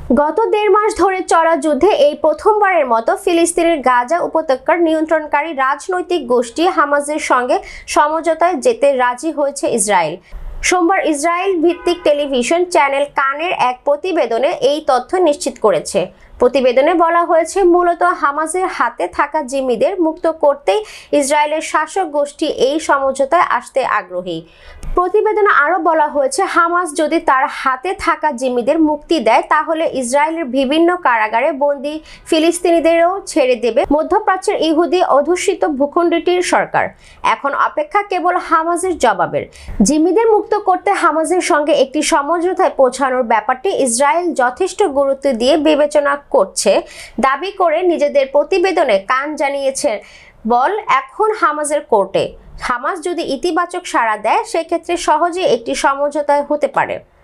গত ১.৫ মাস ধরে চলা যুদ্ধে এই প্রথমবারের মতো ফিলিস্তিনের গাজা উপত্যকার নিয়ন্ত্রণকারী রাজনৈতিক গোষ্ঠী হামাসের সঙ্গে সমঝোতায় যেতে রাজি হয়েছে ইসরায়েল। সোমবার ইসরায়েল ভিত্তিক টেলিভিশন চ্যানেল কানের এক প্রতিবেদনে এই তথ্য নিশ্চিত করেছে। প্রতিবেদনে বলা হয়েছে, মূলত হামাসের হাতে থাকা জিম্মিদের মুক্ত করতেই ইসরায়েলের শাসক গোষ্ঠী এই সমঝোতায় আসতে আগ্রহী। প্রতিবেদনে আরও বলা হয়েছে, হামাস যদি তার হাতে থাকা জিম্মিদের মুক্তি দেয় তাহলে ইসরায়েলের বিভিন্ন কারাগারে বন্দী ফিলিস্তিনিদেরও ছেড়ে দেবে মধ্যপ্রাচ্যের ইহুদি অধ্যুষিত ভূখণ্ডটির সরকার। এখন অপেক্ষা কেবল হামাসের জবাবের। জিম্মিদের মুক্ত করতে হামাসের সঙ্গে একটি সমঝোতায় পৌঁছানোর ব্যাপারটি ইসরায়েল যথেষ্ট গুরুত্ব দিয়ে বিবেচনা করছে দাবি করে নিজেদের প্রতিবেদনে কান জানিয়েছে, বল এখন হামাসের কোর্টে। হামাস যদি ইতিবাচক সাড়া দেয় সেক্ষেত্রে সহজেই একটি সমঝোতা হতে পারে।